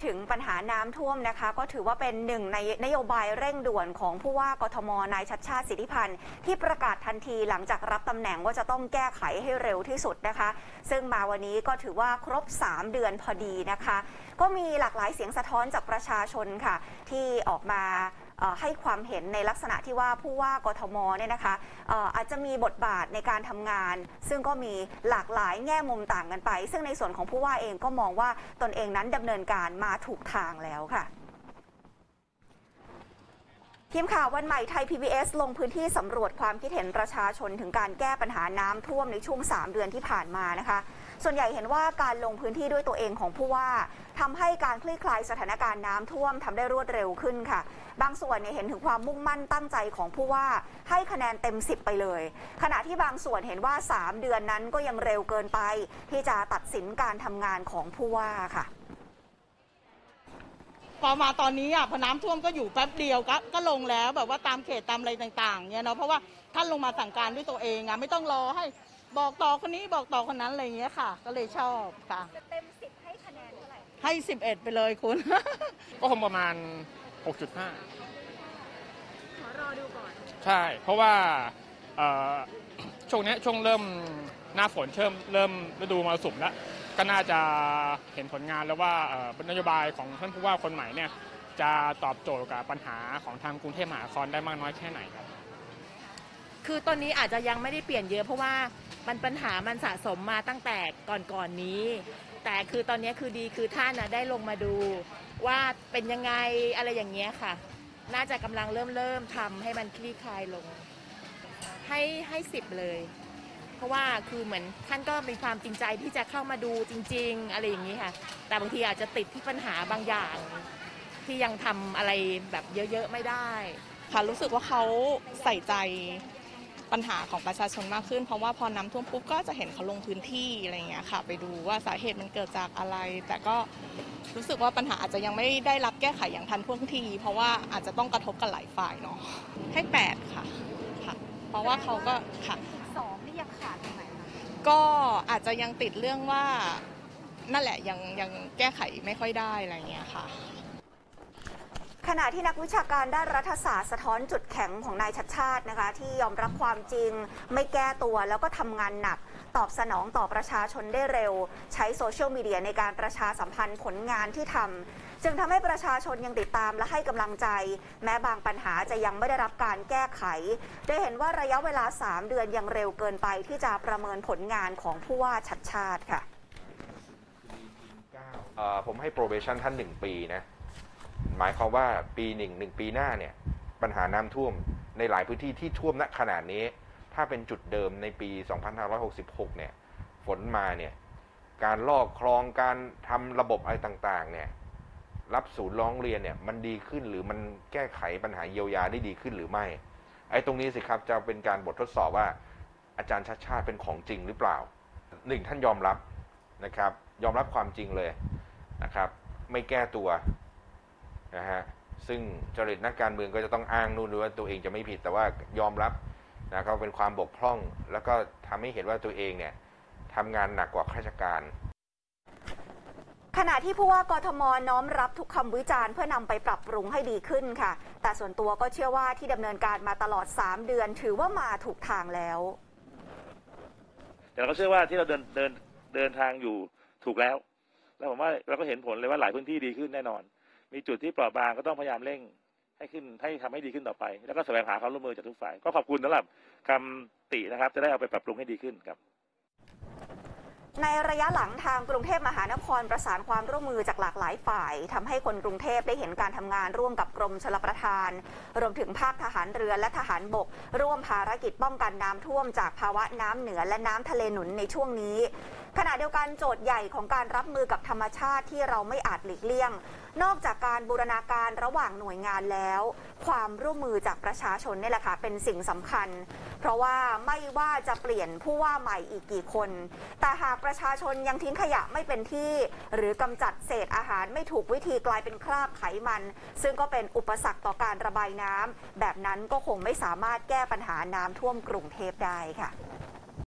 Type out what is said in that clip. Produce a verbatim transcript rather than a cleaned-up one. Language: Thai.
ถึงปัญหาน้ำท่วมนะคะก็ถือว่าเป็นหนึ่งในนโยบายเร่งด่วนของผู้ว่ากทมนายชัชชาติสิทธิพันธ์ที่ประกาศทันทีหลังจากรับตำแหน่งว่าจะต้องแก้ไขให้เร็วที่สุดนะคะซึ่งมาวันนี้ก็ถือว่าครบสามเดือนพอดีนะคะก็มีหลากหลายเสียงสะท้อนจากประชาชนค่ะที่ออกมาให้ความเห็นในลักษณะที่ว่าผู้ว่ากทมเนี่ยนะคะอาจจะมีบทบาทในการทำงานซึ่งก็มีหลากหลายแง่มุมต่างกันไปซึ่งในส่วนของผู้ว่าเองก็มองว่าตนเองนั้นดำเนินการมาถูกทางแล้วค่ะทีมข่าววันใหม่ไทย พี บี เอส ลงพื้นที่สำรวจความคิดเห็นประชาชนถึงการแก้ปัญหาน้ำท่วมในช่วงสามเดือนที่ผ่านมานะคะส่วนใหญ่เห็นว่าการลงพื้นที่ด้วยตัวเองของผู้ว่าทำให้การคลี่คลายสถานการณ์น้ำท่วมทำได้รวดเร็วขึ้นค่ะบางส่วนเนี่ยเห็นถึงความมุ่งมั่นตั้งใจของผู้ว่าให้คะแนนเต็มสิบไปเลยขณะที่บางส่วนเห็นว่าสามเดือนนั้นก็ยังเร็วเกินไปที่จะตัดสินการทำงานของผู้ว่าค่ะพอมาตอนนี้อ่ะพอน้ำท่วมก็อยู่แป๊บเดียวก็ก็ลงแล้วแบบว่าตามเขตตามอะไรต่างๆเนี่ยเนาะเพราะว่าท่านลงมาสั่งการด้วยตัวเองอ่ะไม่ต้องรอให้บอกต่อคนนี้บอกต่อคนนั้นอะไรอย่างเงี้ยค่ะก็เลยชอบค่ะเต็มสิบให้คะแนนเท่าไหร่ให้สิบเอ็ดไปเลยคุณก็คงประมาณ หกจุดห้าขอรอดูก่อนใช่เพราะว่าช่วงนี้ช่วงเริ่มหน้าฝนเริ่มเริ่มฤดูมรสุมแล้วก็น่าจะเห็นผลงานแล้วว่านโยบายของท่านผู้ว่าคนใหม่เนี่ยจะตอบโจทย์กับปัญหาของทางกรุงเทพมหานครได้มากน้อยแค่ไหนครับคือตอนนี้อาจจะยังไม่ได้เปลี่ยนเยอะเพราะว่ามันปัญหามันสะสมมาตั้งแต่ก่อนๆ นี้แต่คือตอนนี้คือดีคือท่านนะได้ลงมาดูว่าเป็นยังไงอะไรอย่างเงี้ยค่ะน่าจะกำลังเริ่มเริ่มทำให้มันคลี่คลายลงให้ให้สิบเลยเพราะว่าคือเหมือนท่านก็มีความจริงใจที่จะเข้ามาดูจริงๆอะไรอย่างนี้ค่ะแต่บางทีอาจจะติดที่ปัญหาบางอย่างที่ยังทำอะไรแบบเยอะๆไม่ได้ค่ะรู้สึกว่าเขาใส่ใจปัญหาของประชาชนมากขึ้นเพราะว่าพอน้ำท่วมปุ๊บก็จะเห็นเขาลงพื้นที่อะไรอย่างเงี้ยค่ะไปดูว่าสาเหตุมันเกิดจากอะไรแต่ก็รู้สึกว่าปัญหาอาจจะยังไม่ได้รับแก้ไขอย่างทันท่วงทีเพราะว่าอาจจะต้องกระทบกันหลายฝ่ายเนาะให้แปดค่ะค่ะเพราะว่าเขาก็ค่ะสองนี่ยังขาดตรงไหนคะก็อาจจะยังติดเรื่องว่านั่นแหละยังยังแก้ไขไม่ค่อยได้อะไรอย่างเงี้ยค่ะขณะที่นักวิชาการด้านรัฐศาสตร์สะท้อนจุดแข็งของนายชัชชาตินะคะที่ยอมรับความจริงไม่แก้ตัวแล้วก็ทำงานหนักตอบสนองต่อประชาชนได้เร็วใช้โซเชียลมีเดียในการประชาสัมพันธ์ผลงานที่ทำจึงทำให้ประชาชนยังติดตามและให้กำลังใจแม้บางปัญหาจะยังไม่ได้รับการแก้ไขได้เห็นว่าระยะเวลาสามเดือนยังเร็วเกินไปที่จะประเมินผลงานของผู้ว่าชัชชาติค่ะผมให้ probation ท่านหนึ่งปีนะหมายความว่าปีหนึ่งหนึ่งปีหน้าเนี่ยปัญหาน้ำท่วมในหลายพื้นที่ที่ท่วมณขนาดนี้ถ้าเป็นจุดเดิมในปีสองพันห้าร้อยหกสิบหกเนี่ยฝนมาเนี่ยการลอกคลองการทำระบบอะไรต่างๆเนี่ยรับศูนย์ร้องเรียนเนี่ยมันดีขึ้นหรือมันแก้ไขปัญหาเยียวยาได้ดีขึ้นหรือไม่ไอ้ตรงนี้สิครับจะเป็นการบททดสอบว่าอาจารย์ชัชชาติเป็นของจริงหรือเปล่าหนึ่งท่านยอมรับนะครับยอมรับความจริงเลยนะครับไม่แก้ตัวนะฮะซึ่งจริตนักการเมืองก็จะต้องอ้างนู่นด้วยว่าตัวเองจะไม่ผิดแต่ว่ายอมรับนะก็เป็นความบกพร่องแล้วก็ทำให้เห็นว่าตัวเองเนี่ยทำงานหนักกว่าข้าราชการขณะที่ผู้ว่ากทมน้อมรับทุกคำวิจารณ์เพื่อนำไปปรับปรุงให้ดีขึ้นค่ะแต่ส่วนตัวก็เชื่อว่าที่ดำเนินการมาตลอดสามเดือนถือว่ามาถูกทางแล้วแต่เราก็เชื่อว่าที่เราเดินเดินเดินทางอยู่ถูกแล้วแล้วผมว่าเราก็เห็นผลเลยว่าหลายพื้นที่ดีขึ้นแน่นอนมีจุดที่เปราะบางก็ต้องพยายามเร่งให้ขึ้นให้ทำให้ดีขึ้นต่อไปแล้วก็แสวงหาความร่วมมือจากทุกฝ่ายก็ขอบคุณสำหรับคำตินะครับจะได้เอาไปปรับปรุงให้ดีขึ้นครับในระยะหลังทางกรุงเทพมหานครประสานความร่วมมือจากหลากหลายฝ่ายทำให้คนกรุงเทพได้เห็นการทำงานร่วมกับกรมชลประทานรวมถึงภาคทหารเรือและทหารบกร่วมภารกิจป้องกันน้ำท่วมจากภาวะน้ำเหนือและน้ำทะเลหนุนในช่วงนี้ขณะเดียวกันโจทย์ใหญ่ของการรับมือกับธรรมชาติที่เราไม่อาจหลีกเลี่ยงนอกจากการบูรณาการระหว่างหน่วยงานแล้วความร่วมมือจากประชาชนนี่แหละค่ะเป็นสิ่งสำคัญเพราะว่าไม่ว่าจะเปลี่ยนผู้ว่าใหม่อีกกี่คนแต่หากประชาชนยังทิ้งขยะไม่เป็นที่หรือกำจัดเศษอาหารไม่ถูกวิธีกลายเป็นคราบไขมันซึ่งก็เป็นอุปสรรคต่อการระบายน้ำแบบนั้นก็คงไม่สามารถแก้ปัญหาน้ำท่วมกรุงเทพได้ค่ะ